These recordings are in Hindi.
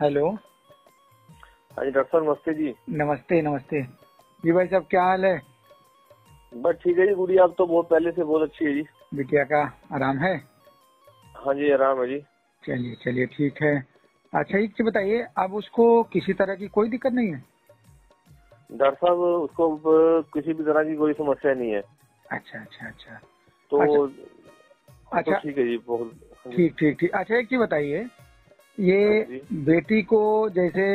हेलो। हाँ जी डॉक्टर साहब नमस्ते जी। नमस्ते नमस्ते जी भाई साहब, क्या हाल है? बस ठीक है जी। गुड़िया अब तो बहुत पहले से बहुत अच्छी है जी। बिटिया का आराम है? हाँ जी आराम है जी। चलिए चलिए ठीक है। अच्छा एक चीज बताइए, अब उसको किसी तरह की कोई दिक्कत नहीं है? डॉक्टर साहब उसको अब किसी भी तरह की कोई समस्या नहीं है। अच्छा अच्छा अच्छा। तो अच्छा अब तो अच्छा। ठीक है जी बहुत। हाँ जी। ठीक ठीक ठीक। अच्छा एक चीज बताइए, हाँ ये जी। बेटी को जैसे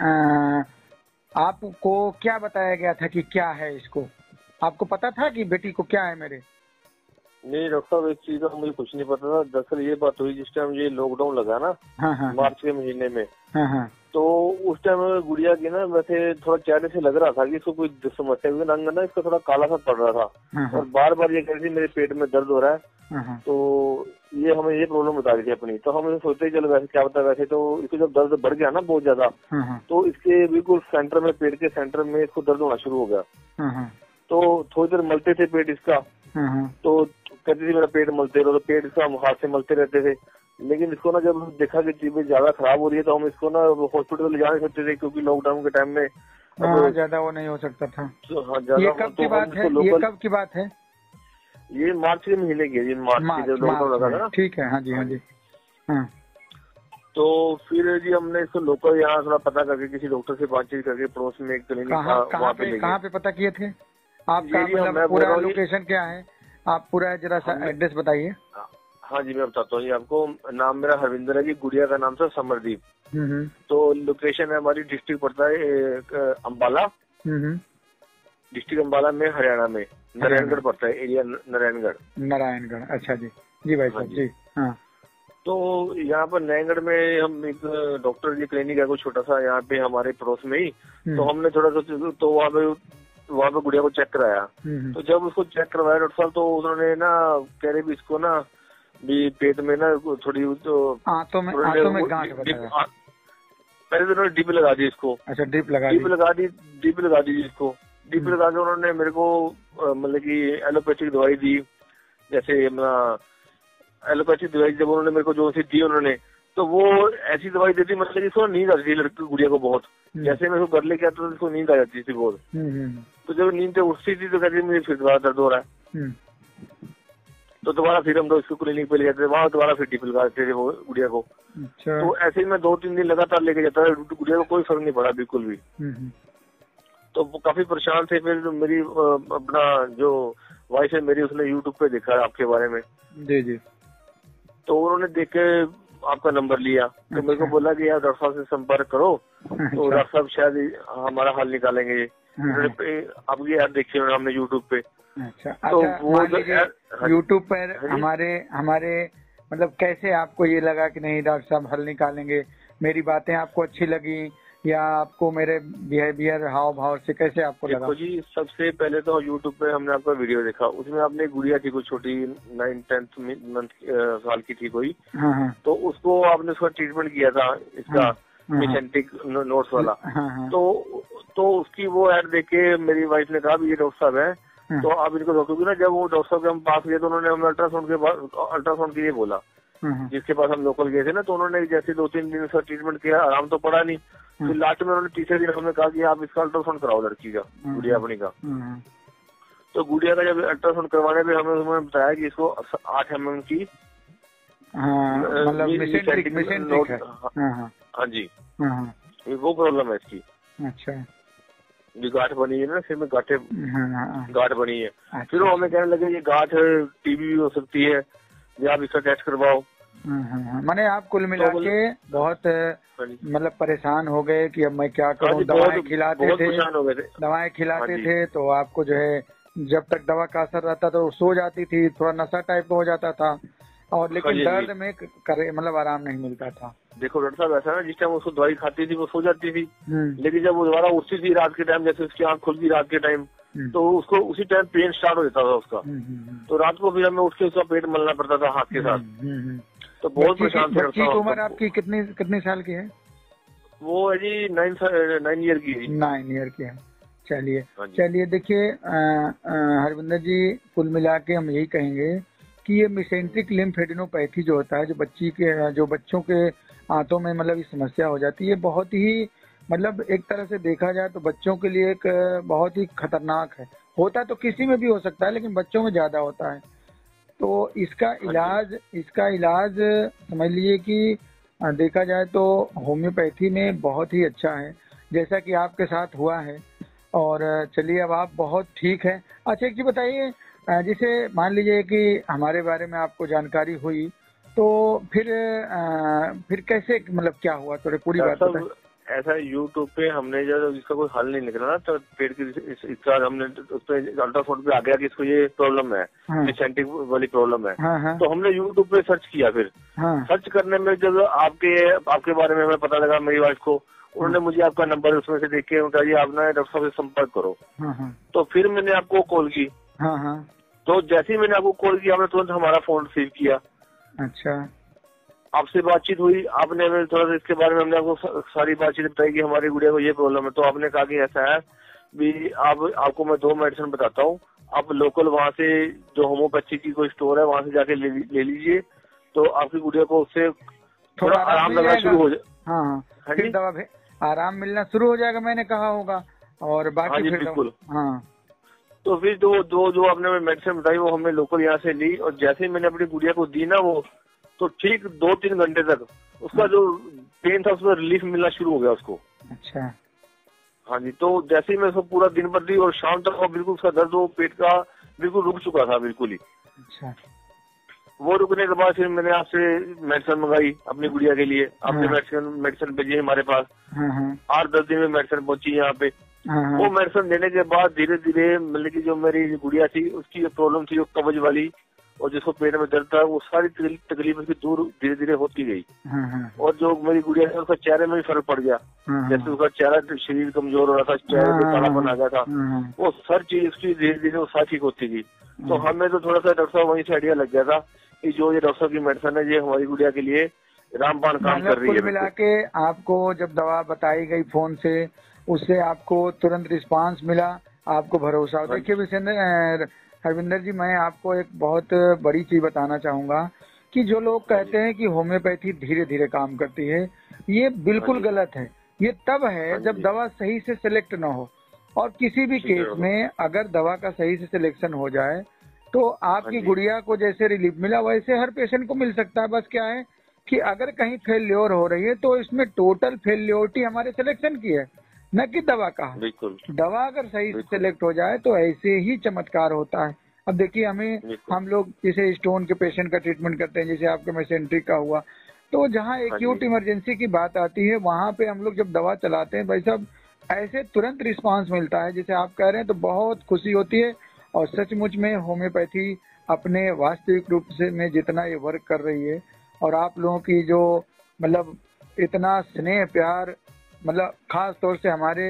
आपको क्या बताया गया था कि क्या है इसको? आपको पता था कि बेटी को क्या है मेरे? नहीं डॉक्टर साहब एक चीज का मुझे कुछ नहीं पता था। दरअसल ये बात हुई जिस टाइम ये लॉकडाउन लगा ना हाँ हाँ मार्च के महीने में। हाँ हाँ तो उस टाइम गुड़िया की ना वैसे थोड़ा चेहरे से लग रहा था कि इसको कोई समस्या है, क्योंकि रंग ना इसका थोड़ा काला सा पड़ रहा था। हाँ हाँ और बार बार ये कह रही थी मेरे पेट में दर्द हो रहा है। हाँ हाँ तो ये हमें ये प्रॉब्लम बता रही थी अपनी। तो हम सोचते ही चलो वैसे क्या बता, वैसे तो इसको जब दर्द बढ़ गया ना बहुत ज्यादा, हाँ हाँ तो इसके बिल्कुल सेंटर में, पेट के सेंटर में इसको दर्द होना शुरू हो गया। हाँ हाँ तो थोड़ी देर मलते थे पेट इसका, हाँ हाँ तो कहती थी मेरा पेट मलते रहो, तो पेट इसका हम हाथ से मलते रहते थे। लेकिन इसको ना जब देखा कि चीजें ज्यादा खराब हो रही है तो हम इसको ना हॉस्पिटल ले जा नहीं सकते थे, क्योंकि लॉकडाउन के टाइम में हाँ, अब ज्यादा वो नहीं हो सकता था। हाँ ये ज्यादा कब की तो हम बात है? इसको ये लोकल, कब की बात है? ये मार्च के महीने की है जी। मार्च की मार्च जब लॉकडाउन मार्च लगा था में, ना। ठीक है। हाँ जी हाँ हाँ जी। जी। हाँ तो फिर जी हमने इसको लोकल यहाँ थोड़ा पता करके किसी डॉक्टर से बातचीत करके पड़ोस में एक क्लिनिक था वहाँ पे ले गए। कहाँ पे पता किए थे? ये आपका जी मतलब मैं बोल पूरा रहा हूँ जी। लोकेशन क्या है? आप पूरा जरा सा हमने एड्रेस बताइए। हाँ जी मैं बताता हूँ जी आपको। नाम मेरा हरविंदर है जी। गुड़िया का नाम था समरदीप। हम्म तो लोकेशन है हमारी, डिस्ट्रिक्ट पड़ता है अम्बाला। हम्म। डिस्ट्रिक्ट अम्बाला में हरियाणा में हरियाणा, नारायणगढ़ पड़ता है, एरिया नारायणगढ़। नारायणगढ़। अच्छा जी। जी भाई हाँ साहब जी। जी। हाँ तो यहाँ पर नारायणगढ़ में हम एक डॉक्टर जी क्लिनिक है कोई छोटा सा यहाँ पे हमारे पड़ोस में ही। तो हमने थोड़ा सा तो वहाँ पे गुड़िया को चेक कराया। तो जब उसको चेक करवाया डॉक्टर साहब, तो उन्होंने ना कह रहे भी इसको ना भी पेट में ना थोड़ी तो आंतों में गांठ बताया? पहले तो उन्होंने डीप लगा दी इसको। अच्छा, ड्रिप लगा दी। डीप लगा दी इसको। डीप लगा के उन्होंने मेरे को मतलब कि एलोपैथिक दवाई दी। जैसे एलोपैथिक दवाई जब उन्होंने मेरे को जो सी दी उन्होंने, तो वो ऐसी दवाई देती मतलब कि इसको नींद आती थी लड़की गुड़िया को बहुत। जैसे मैं उसको घर लेके आता था इसको नींद आ जाती थी बहुत। तो जब नींद से उठती थी तो कहती मुझे फिर दोबारा दर्द हो रहा है। तो दोबारा फिर हम लोग इसको क्लिनिक पे ले जाते थे, वहाँ दोबारा फिर टिप लगाते थे वो गुड़िया को। अच्छा। तो ऐसे ही मैं 2-3 दिन लगातार लेके जाता था, गुड़िया को कोई फर्क नहीं पड़ा बिल्कुल भी। तो वो काफी परेशान थे। फिर मेरी अपना जो वाइफ है मेरी, उसने यूट्यूब पे देखा आपके बारे में। जी जी। तो उन्होंने देख के आपका नंबर लिया। तो मेरे को बोला कि यार डॉक्टर साहब से संपर्क करो, तो डॉक्टर साहब शायद हमारा हल निकालेंगे। आपकी ऐड देखी हमने यूट्यूब पे। अच्छा तो अच्छा। वो मान लीजिए यूट्यूब पर हमारे मतलब कैसे आपको ये लगा कि नहीं डॉक्टर साहब हल निकालेंगे? मेरी बातें आपको अच्छी लगी या आपको मेरे बिहेवियर, हाव भाव से कैसे आपको लगा? देखो जी, सबसे पहले तो यूट्यूब पे हमने आपका वीडियो देखा। उसमें आपने गुड़िया थी कोई छोटी 9-10 मंथ साल की थी कोई। हाँ हाँ। तो उसको आपने उसका ट्रीटमेंट किया था इसका मिसेंटिक नोट्स वाला। तो उसकी वो ऐड देख के मेरी वाइफ ने कहा भी ये डॉक्टर साहब है, तो आप इनको देखो। क्योंकि ना जब वो डॉक्टर साहब के हम पास गए तो उन्होंने हमें अल्ट्रासाउंड के लिए बोला। जिसके पास हम लोकल गए थे ना, तो उन्होंने जैसे 2-3 दिन उसका ट्रीटमेंट किया, आराम तो पड़ा नहीं। फिर लास्ट में उन्होंने तीसरे दिन हमें कहा कि आप इसका अल्ट्रासाउंड कराओ लड़की का, गुड़िया अपनी का। तो गुड़िया का जब अल्ट्रासाउंड करवाने पे हमें उन्होंने बताया कि इसको 8 mm की मतलब मिसेंट्रिक है। हाँ जी, वो प्रॉब्लम है इसकी। अच्छा। जो गांठ बनी है ना सिर में, गांठ बनी है। अच्छा। फिर वो हमें कहने लगे ये गांठ टीबी भी हो सकती है, या आप इसका टेस्ट करवाओ। माने आप कुल मिला के बहुत मतलब परेशान हो गए कि अब मैं क्या करूं? दवाएं खिलाते थे तो आपको जो है जब तक दवा का असर रहता था वो सो जाती थी, थोड़ा नशा टाइप हो जाता था, और लेकिन दर्द में मतलब आराम नहीं मिलता था। देखो डॉक्टर साहब ऐसा ना, जिस टाइम उसको दवाई खाती थी वो सो जाती थी, लेकिन जब वो दोबारा उठती थी रात के टाइम, जैसे उसकी आंख खुलती रात के टाइम, तो उसको उसी टाइम पेन स्टार्ट हो जाता था उसका। तो रात को फिर हमें उठ के उसका पेट मलना पड़ता था हाथ के साथ। तो बहुत परेशान थे। बच्ची की उम्र आपकी कितनी साल की है? वो है जी 9 ईयर की। 9 ईयर की है। चलिए देखिए हरविंदर जी, कुल मिला के हम यही कहेंगे कि ये मिसेंट्रिक लिम्फेडिनोपैथी जो होता है, जो बच्चों के आंतों में मतलब ये समस्या हो जाती है। बहुत ही मतलब एक तरह से देखा जाए तो बच्चों के लिए एक बहुत ही खतरनाक है। होता तो किसी में भी हो सकता है लेकिन बच्चों में ज्यादा होता है। तो इसका इलाज समझ लीजिए कि देखा जाए तो होम्योपैथी में बहुत ही अच्छा है, जैसा कि आपके साथ हुआ है। और चलिए अब आप बहुत ठीक है। अच्छा एक चीज बताइए, जैसे मान लीजिए कि हमारे बारे में आपको जानकारी हुई तो फिर कैसे मतलब क्या हुआ, थोड़ी पूरी बात बताइए। ऐसा यूट्यूब पे हमने जब इसका कोई हल नहीं निकला ना, तो पेट की इसका हमने उस पे अल्ट्रासाउंड पे आ गया कि इसको ये प्रॉब्लम है, डिसेंट्रिक वाली प्रॉब्लम है। तो हमने यूट्यूब पे सर्च किया। फिर सर्च करने में जब आपके बारे में हमें पता लगा, मेरी वाइफ को, उन्होंने मुझे आपका नंबर उसमें से देख के उनका ये आप ना डॉक्टर साहब से संपर्क करो। तो फिर मैंने आपको कॉल की। तो जैसे ही मैंने आपको कॉल किया, आपने तुरंत हमारा फोन रिसीव किया। अच्छा, आपसे बातचीत हुई, आपने थोड़ा सा इसके बारे में हमने आपको सारी बातचीत बताई कि हमारी गुड़िया को ये प्रॉब्लम है। तो आपने कहा कि ऐसा है भी आपको मैं 2 मेडिसिन बताता हूँ, आप लोकल वहाँ से जो होम्योपैथी की कोई स्टोर है वहाँ से जाके ले लीजिए, तो आपकी गुड़िया को उससे थोड़ा आराम लगना शुरू हो जाए। फिर दवा आराम मिलना शुरू हो जाएगा, मैंने कहा होगा। और बाकी फिर बिल्कुल। तो फिर जो आपने मेडिसिन बताई वो हमने लोकल यहाँ से ली, और जैसे ही मैंने अपनी गुड़िया को दी ना वो, तो ठीक 2-3 घंटे तक उसका जो पेन था उसमें रिलीफ मिलना शुरू हो गया उसको। अच्छा। हाँ जी। तो जैसे ही मैं उसको पूरा दिन भर दी और शाम तक वो बिल्कुल उसका दर्द वो पेट का बिल्कुल रुक चुका था, बिल्कुल ही। अच्छा। वो रुकने के बाद फिर मैंने आपसे मेडिसिन मंगाई अपनी गुड़िया के लिए। आपने मेडिसिन भेजी हमारे पास। 8-10 दिन में मेडिसिन पहुंची यहाँ पे। वो मेडिसिन देने के बाद धीरे धीरे मतलब की जो मेरी गुड़िया थी उसकी जो प्रॉब्लम थी, जो कब्ज वाली और जिसको पेट में दर्द था, वो सारी तकलीफ उसकी दूर धीरे धीरे होती गई। और जो मेरी गुड़िया है उसका चेहरे में भी फर्क पड़ गया। जैसे उसका चेहरा, शरीर कमजोर हो रहा था, चेहरे पे कालापन आ गया था, वो हर चीज उसकी धीरे धीरे वो सारी ठीक होती गई। तो हमें तो थोड़ा सा डॉक्टर साहब वहीं से आइडिया लग गया था कि जो ये डॉक्टर साहब की मेडिसिन है ये हमारी गुड़िया के लिए रामबाण काम कर रही है। मिला के आपको जब दवा बताई गई फोन से, उससे आपको तुरंत रिस्पांस मिला, आपको भरोसा। देखिए हरविंदर जी, मैं आपको एक बहुत बड़ी चीज बताना चाहूंगा कि जो लोग कहते हैं कि होम्योपैथी धीरे धीरे काम करती है, ये बिल्कुल गलत है। ये तब है जब दवा सही से सिलेक्ट ना हो। और किसी भी केस में अगर दवा का सही से सिलेक्शन हो जाए तो आपकी गुड़िया को जैसे रिलीफ मिला वैसे हर पेशेंट को मिल सकता है। बस क्या है कि अगर कहीं फेल्योर हो रही है तो इसमें टोटल फेल्योरिटी हमारे सिलेक्शन की है, न कि दवा का। बिल्कुल। दवा अगर सही से सिलेक्ट हो जाए तो ऐसे ही चमत्कार होता है। अब देखिए हम लोग जैसे स्टोन के पेशेंट का ट्रीटमेंट करते हैं, जैसे आपके मेसेंट्रिक का हुआ, तो जहाँ एक्यूट इमरजेंसी की बात आती है वहाँ पे हम लोग जब दवा चलाते हैं भाई साहब, ऐसे तुरंत रिस्पांस मिलता है जैसे आप कह रहे हैं, तो बहुत खुशी होती है। और सचमुच में होम्योपैथी अपने वास्तविक रूप से में जितना ये वर्क कर रही है, और आप लोगों की जो मतलब इतना स्नेह प्यार, मतलब खास तौर से हमारे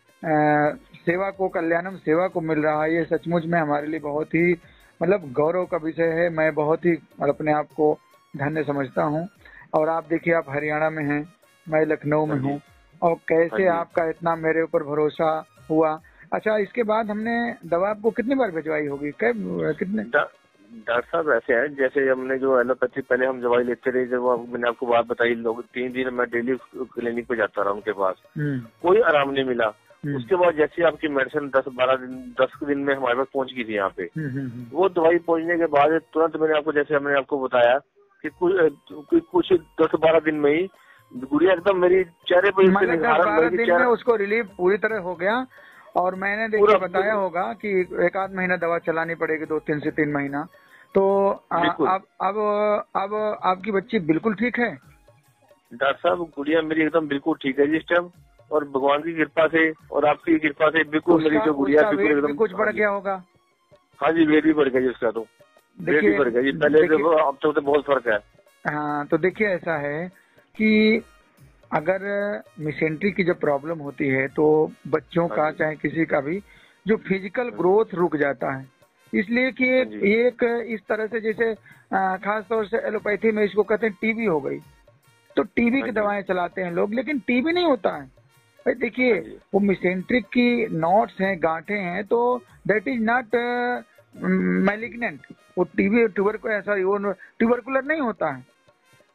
सेवा को, कल्याणम सेवा को मिल रहा है, ये सचमुच में हमारे लिए बहुत ही मतलब गौरव का विषय है। मैं बहुत ही अपने आप को धन्य समझता हूँ। और आप देखिए, आप हरियाणा में हैं, मैं लखनऊ में हूँ, और कैसे आपका इतना मेरे ऊपर भरोसा हुआ। अच्छा, इसके बाद हमने दवा आपको कितनी बार भिजवाई होगी, कितने? डॉक्टर साहब ऐसे है, जैसे हमने जो एलोपैथी पहले हम दवाई लेते रहे, जब मैंने आपको बात बताई, लोग 3 दिन मैं डेली क्लिनिक पे जाता रहा उनके पास, कोई आराम नहीं मिला। उसके बाद जैसे आपकी मेडिसिन 10 दिन में हमारे पास पहुंच गई थी यहाँ पे। वो दवाई पहुंचने के बाद तुरंत मैंने आपको, जैसे हमने आपको बताया कि कुछ 10-12 दिन में ही गुड़िया एकदम मेरी चेहरे पर 12 दिन में उसको रिलीफ पूरी तरह हो गया। और मैंने देखिए बताया होगा कि 1-8 महीना दवा चलानी पड़ेगी, 2-3 से 3 महीना। तो अब आपकी बच्ची बिल्कुल ठीक है? डॉक्टर साहब, गुड़िया मेरी एकदम बिल्कुल ठीक है जिस टाइम, और भगवान की कृपा से और आपकी कृपा से बिल्कुल मेरी जो गुड़िया बिल्कुल एकदम कुछ बढ़ गया होगा। हाँ जी, वेट भी बढ़ गया जी उसका, तो वेट भी बढ़ गया जी, पहले से अब तो बहुत फर्क है। हाँ, तो देखिए ऐसा है कि अगर मिसेंट्री की जो प्रॉब्लम होती है तो बच्चों का चाहे किसी का भी जो फिजिकल ग्रोथ रुक जाता है, इसलिए कि एक इस तरह से जैसे खास तौर से एलोपैथी में इसको कहते हैं टीबी हो गई, तो टीबी की दवाएं चलाते हैं लोग, लेकिन टीबी नहीं होता है भाई। देखिए वो मिसेंट्रिक की नॉट्स हैं, गांठें हैं, तो दैट इज नॉट मैलिग्नेंट। वो टीबी ट्यूबरकुलर नहीं होता है।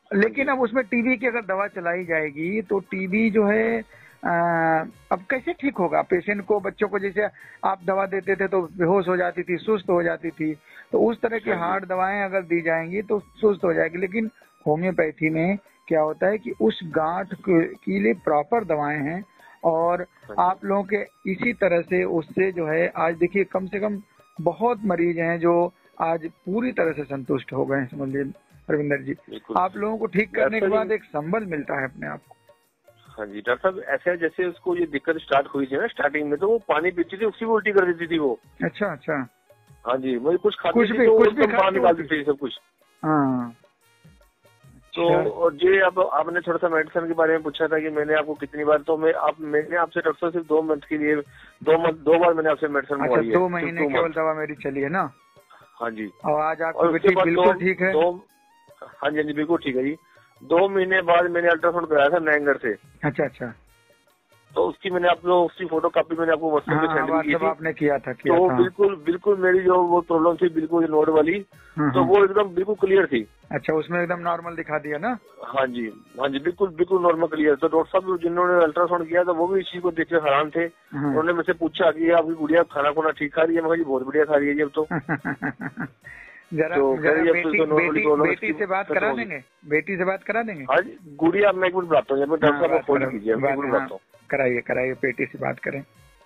लेकिन अब उसमें टीबी की अगर दवा चलाई जाएगी तो टीबी जो है अब कैसे ठीक होगा पेशेंट को? बच्चों को जैसे आप दवा देते थे तो बेहोश हो जाती थी, सुस्त हो जाती थी, तो उस तरह की हार्ड दवाएं अगर दी जाएंगी तो सुस्त हो जाएगी। लेकिन होम्योपैथी में क्या होता है कि उस गांठ के लिए प्रॉपर दवाएं हैं, और आप लोगों के इसी तरह से उससे जो है आज देखिए कम से कम बहुत मरीज हैं जो आज पूरी तरह से संतुष्ट हो गए हैं। समझिए रविंदर जी, आप लोगों को ठीक करने के बाद एक संबल मिलता है अपने आप को। हाँ जी डॉक्टर साहब, ऐसे जैसे उसको ये दिक्कत स्टार्ट हुई थी ना स्टार्टिंग में, तो वो पानी पीती थी उसी में उल्टी कर देती थी वो। अच्छा अच्छा। हाँ जी, वही कुछ खाती थी तो एकदम बाहर निकाल देती थी सब कुछ। हाँ तो और ये अब आपने थोड़ा सा मेडिसिन के बारे में पूछा था कि मैंने आपको कितनी बार, तो मैंने आपसे डॉक्टर साहब सिर्फ 2 मंथ के लिए 2 बार मैंने आपसे मेडिसिन मंगवाई है। 2 महीने केवल दवा मेरी चली है ना? हाँ जी। और आज आपकी बेटी बिल्कुल ठीक है? हाँ जी बिल्कुल ठीक है जी। 2 महीने बाद मैंने अल्ट्रासाउंड कराया था नयनगढ़ से। अच्छा अच्छा। तो उसकी मैंने आपको उसकी फोटो कॉपी मैंने आपको व्हाट्सएप पे सेंड की थी। आपने किया था तो बिल्कुल मेरी जो वो प्रॉब्लम थी बिल्कुल नोड वाली, तो वो एकदम बिल्कुल क्लियर थी। अच्छा, उसमें एकदम नॉर्मल दिखा दिया ना? हाँ जी बिल्कुल नॉर्मल क्लियर। तो डॉक्टर साहब जिन्होंने अल्ट्रासाउंड किया था वो भी इस चीज को देखकर हैरान थे। उन्होंने मुझसे पूछा कि आपकी गुड़िया खाना खुना ठीक खा रही है? मैं जी बहुत बढ़िया खा रही है जी अब तो। जरा बेटी से बात करा देंगे? बेटी से बात करा देंगे? हाँ जी गुड़िया, मैं एक मिनट बताता हूँ, डॉक्टर साहब को फोन कीजिए। कराइए बेटी से बात करें।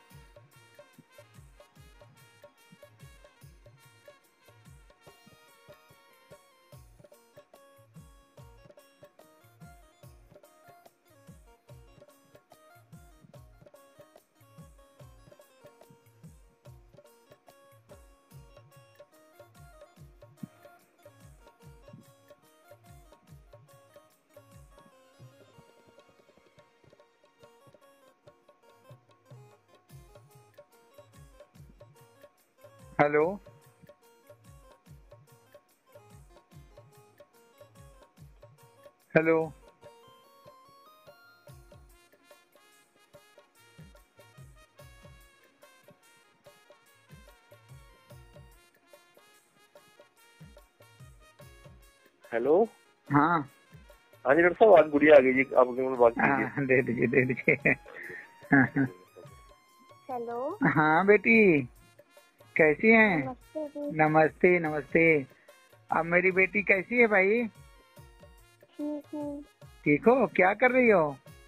Hello hello hello. हाँ हाँ जी डॉक्टर साहब, आज गुड़िया आ गई जी, आप बात कीजिए। दे दीजिए। हेलो। हाँ बेटी, कैसी हैं? नमस्ते नमस्ते। अब मेरी बेटी कैसी है भाई? ठीक हो? क्या कर रही हो?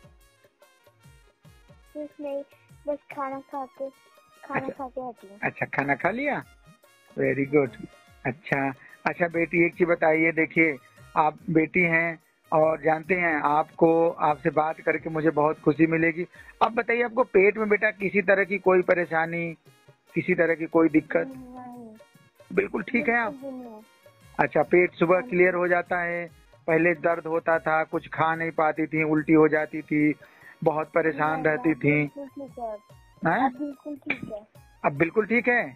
कुछ नहीं, बस खाना खा के हटी हूँ। अच्छा, खाना खा लिया? Very good. अच्छा बेटी, एक चीज बताइए, देखिए आप बेटी हैं और जानते हैं आपसे बात करके मुझे बहुत खुशी मिलेगी। अब बताइए, आपको पेट में बेटा किसी तरह की कोई परेशानी, किसी तरह की कोई दिक्कत? बिल्कुल ठीक है आप? अच्छा, पेट सुबह क्लियर हो जाता है? पहले दर्द होता था, कुछ खा नहीं पाती थी, उल्टी हो जाती थी, बहुत परेशान रहती थी? अब बिल्कुल ठीक है?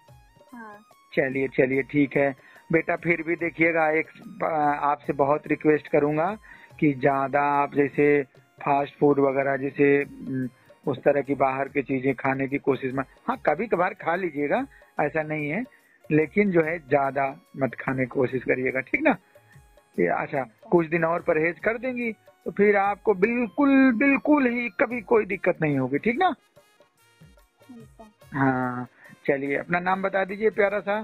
चलिए ठीक है बेटा। फिर भी देखिएगा, एक आपसे बहुत रिक्वेस्ट करूंगा कि ज्यादा आप जैसे फास्ट फूड वगैरह, जैसे उस तरह की बाहर की चीजें खाने की कोशिश में, हाँ कभी कभार खा लीजिएगा, ऐसा नहीं है, लेकिन जो है ज्यादा मत खाने की कोशिश करिएगा, ठीक ना? अच्छा, कुछ दिन और परहेज कर देंगी तो फिर आपको बिल्कुल ही कभी कोई दिक्कत नहीं होगी, ठीक ना? हाँ चलिए, अपना नाम बता दीजिए प्यारा सा।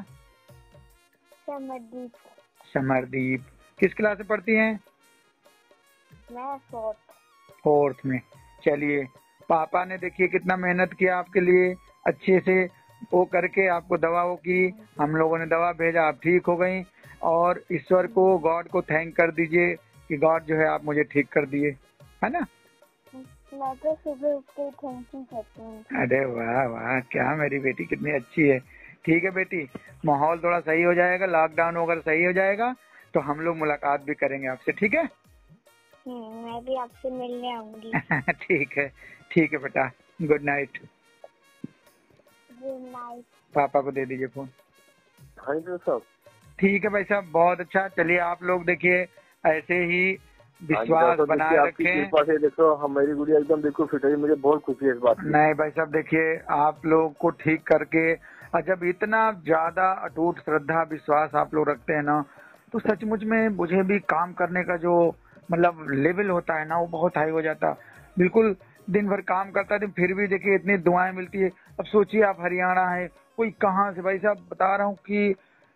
समरदीप। किस क्लास में पढ़ती हैं? मैं 4th में। चलिए, पापा ने देखिए कितना मेहनत किया आपके लिए, अच्छे से वो करके आपको दवाओं की, हम लोगों ने दवा भेजा, आप ठीक हो गई। और ईश्वर को, गॉड को थैंक कर दीजिए कि गॉड जो है आप मुझे ठीक कर दिए, है ना? मैं तो सुबह उठ के थैंक यू कहती हूँ। अरे वाह वाह, क्या मेरी बेटी कितनी अच्छी है। ठीक है बेटी, माहौल थोड़ा सही हो जाएगा, लॉकडाउन वगैरह सही हो जाएगा तो हम लोग मुलाकात भी करेंगे आपसे, ठीक है? मैं भी आपसे मिलने आऊंगी। ठीक है बेटा, गुड नाइट। Good night. पापा को दे दीजिए फोन। हाँ जी साहब। ठीक है भाई साहब, बहुत अच्छा। चलिए, आप लोग देखिए ऐसे ही विश्वास बनाए रखें। देखो हमारी गुड़िया एकदम बिल्कुल फिट है, मुझे बहुत खुशी है इस बात की। नहीं भाई साहब, देखिए आप लोग को ठीक करके, और जब इतना ज्यादा अटूट श्रद्धा विश्वास आप लोग रखते हैं ना, तो सचमुच में मुझे भी काम करने का जो मतलब लेवल होता है ना वो बहुत हाई हो जाता। बिल्कुल दिन भर काम करता है फिर भी देखिए इतनी दुआएं मिलती है। अब सोचिए आप हरियाणा है, कोई कहाँ से, भाई साहब बता रहा हूँ कि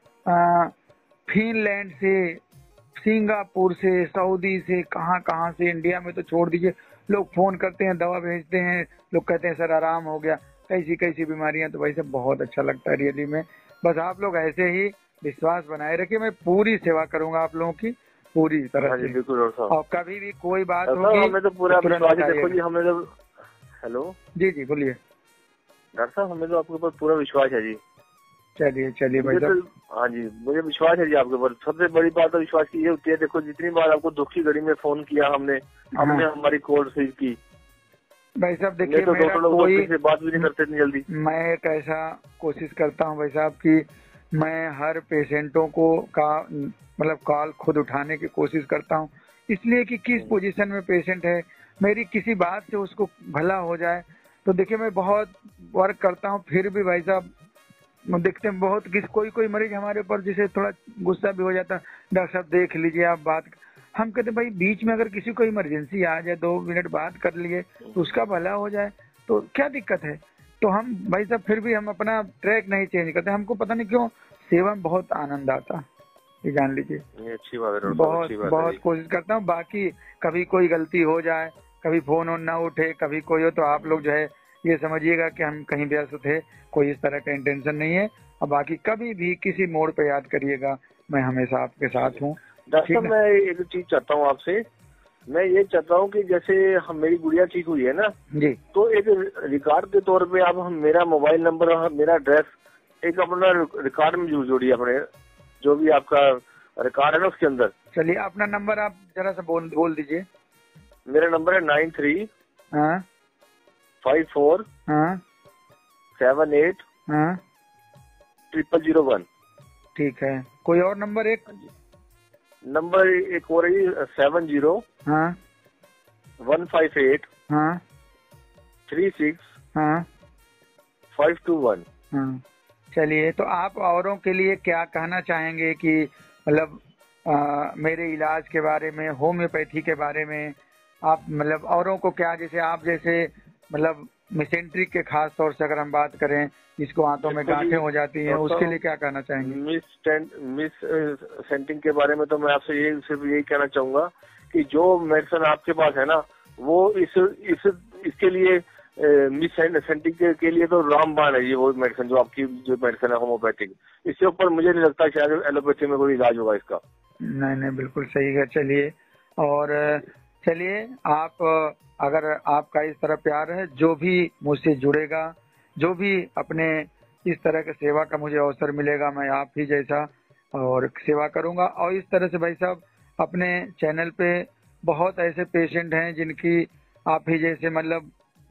फिनलैंड से, सिंगापुर से, सऊदी से, कहाँ कहाँ से, इंडिया में तो छोड़ दीजिए, लोग फोन करते हैं, दवा भेजते हैं, लोग कहते हैं सर आराम हो गया, कैसी कैसी बीमारियां। तो भाई साहब बहुत अच्छा लगता है रियली में। बस आप लोग ऐसे ही विश्वास बनाए रखिए, मैं पूरी सेवा करूंगा आप लोगों की पूरी तरह से। बिल्कुल और कभी भी कोई बात होगी हमें तो पूरा विश्वास है। देखो जी हमें तो हेलो जी जी बोलिए डॉक्टर साहब, हमें तो आपके ऊपर पूरा विश्वास है जी। चलिए चलिए भाई साहब। हाँ जी मुझे विश्वास है जी आपके ऊपर। सबसे बड़ी बात तो विश्वास की ये होती है, देखो जितनी बार आपको दुख की घड़ी में फोन किया हमने हमारी कॉल रिसीव की। भाई साहब देखिए तो मेरा कोई से बात भी नहीं करते इतनी जल्दी। मैं एक ऐसा कोशिश करता हूँ भाई साहब कि मैं हर पेशेंटों को का मतलब कॉल खुद उठाने की कोशिश करता हूँ, इसलिए कि किस पोजीशन में पेशेंट है, मेरी किसी बात से उसको भला हो जाए। तो देखिए मैं बहुत वर्क करता हूँ, फिर भी भाई साहब देखते हैं बहुत कोई मरीज हमारे ऊपर जिसे थोड़ा गुस्सा भी हो जाता है, डॉक्टर साहब देख लीजिए आप बात। हम कहते भाई बीच में अगर किसी को इमरजेंसी आ जाए 2 मिनट बात कर लिए तो उसका भला हो जाए तो क्या दिक्कत है। तो हम भाई साहब फिर भी हम अपना ट्रैक नहीं चेंज करते, हमको पता नहीं क्यों सेवा में बहुत आनंद आता, ये जान लीजिए। अच्छी बात है, बहुत कोशिश करता हूँ। बाकी कभी कोई गलती हो जाए, कभी फोन ऑन ना उठे, कभी कोई हो, तो आप लोग जो है ये समझिएगा कि हम कहीं व्यस्त थे, कोई इस तरह का इंटेंशन नहीं है। और बाकी कभी भी किसी मोड़ पे याद करिएगा, मैं हमेशा आपके साथ हूँ। डॉक्टर साहब मैं एक चीज चाहता हूँ आपसे, मैं ये चाहता हूँ कि जैसे हम मेरी गुड़िया ठीक हुई है ना जी, तो एक रिकॉर्ड के तौर पे आप मेरा मोबाइल नंबर और मेरा एड्रेस एक अपना रिकॉर्ड में जोड़िए, अपने जो भी आपका रिकॉर्ड है ना उसके अंदर। चलिए अपना नंबर आप जरा सा बोल दीजिए। मेरा नंबर है 9354 78 0001। ठीक है, कोई और नंबर? एक नंबर एक और है 70 158 36 521। चलिए, तो आप औरों के लिए क्या कहना चाहेंगे कि मतलब मेरे इलाज के बारे में, होम्योपैथी के बारे में आप मतलब औरों को क्या, जैसे आप जैसे मतलब मिसेंट्रिक के खास तौर से अगर हम बात करें जिसको आंतों में गांठें हो जाती हैं, उसके लिए क्या कहना चाहेंगे? मिस सेंटिंग के बारे में तो मैं आपसे सिर्फ यही कहना चाहूंगा कि जो मेडिसिन आपके पास है ना वो इसके लिए मिस सेंटिंग के लिए तो रामबाण है ये, वो मेडिसिन जो आपकी जो मेडिसिन है होम्योपैथिक, इसके ऊपर मुझे नहीं लगता शायद एलोपैथी में कोई इलाज होगा इसका। नहीं बिल्कुल सही है। चलिए, और चलिए आप अगर आपका इस तरह प्यार है, जो भी मुझसे जुड़ेगा, जो भी अपने इस तरह के सेवा का मुझे अवसर मिलेगा, मैं आप ही जैसा और सेवा करूंगा। और इस तरह से भाई साहब अपने चैनल पे बहुत ऐसे पेशेंट हैं जिनकी आप ही जैसे मतलब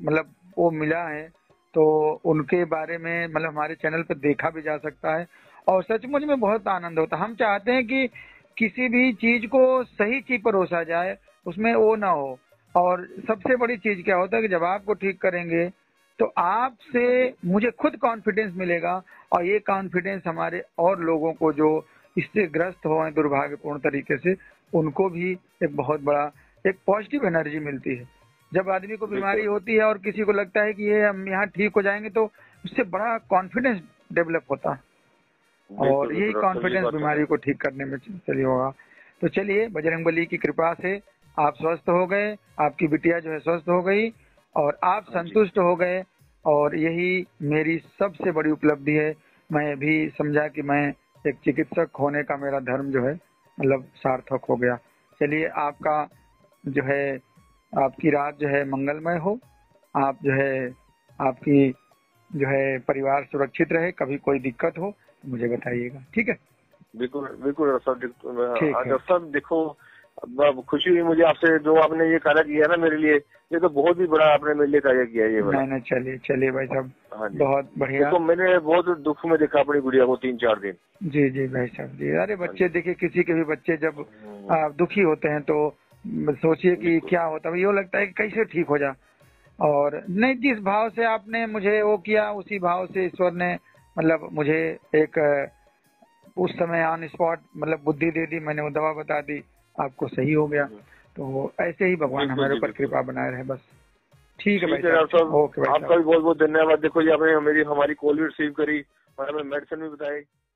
वो मिला है, तो उनके बारे में मतलब हमारे चैनल पे देखा भी जा सकता है और सचमुच में बहुत आनंद होता है। हम चाहते हैं कि किसी भी चीज को सही चीज परोसा जाए, उसमें वो ना हो। और सबसे बड़ी चीज क्या होता है कि जब आपको ठीक करेंगे तो आपसे मुझे खुद कॉन्फिडेंस मिलेगा, और ये कॉन्फिडेंस हमारे और लोगों को जो इससे ग्रस्त हो दुर्भाग्यपूर्ण तरीके से, उनको भी एक बहुत बड़ा एक पॉजिटिव एनर्जी मिलती है। जब आदमी को बीमारी होती है और किसी को लगता है कि ये हम यहाँ ठीक हो जाएंगे, तो उससे बड़ा कॉन्फिडेंस डेवलप होता है और यही कॉन्फिडेंस बीमारी को ठीक करने में चलिए होगा। तो चलिए, बजरंगबली की कृपा से आप स्वस्थ हो गए, आपकी बिटिया जो है स्वस्थ हो गई और आप संतुष्ट हो गए, और यही मेरी सबसे बड़ी उपलब्धि है। मैं भी समझा कि मैं एक चिकित्सक होने का मेरा धर्म जो है मतलब सार्थक हो गया। चलिए, आपका जो है आपकी रात जो है मंगलमय हो, आप जो है आपकी जो है परिवार सुरक्षित रहे, कभी कोई दिक्कत हो तो मुझे बताइएगा, ठीक है? बिल्कुल बिल्कुल डॉक्टर साहब, देखो खुशी हुई मुझे आपसे, जो आपने ये कार्य किया ना मेरे लिए, ये तो बहुत ही बड़ा आपने मेरे लिए कार्य किया ये वाला। नहीं चलिए भाई साहब, बहुत बढ़िया। तो मैंने बहुत दुख में देखा अपनी गुड़िया को 3-4 दिन। जी भाई साहब जी। अरे बच्चे देखिए, किसी के भी बच्चे जब दुखी होते हैं तो सोचिए कि क्या होता है, ये लगता है कि कैसे ठीक हो जा। और नहीं, जिस भाव से आपने मुझे वो किया, उसी भाव से ईश्वर ने मतलब मुझे एक उस समय ऑन स्पॉट मतलब बुद्धि दे दी, मैंने वो दवा बता दी, आपको सही हो गया। तो ऐसे ही भगवान हमारे ऊपर कृपा बनाए रहे बस। ठीक है भाई साहब, ओके भाई साहब, आपका भी बहुत बहुत धन्यवाद। देखो जी, आपने हमारी कॉल भी रिसीव करी और हमें मेडिसिन भी बताई।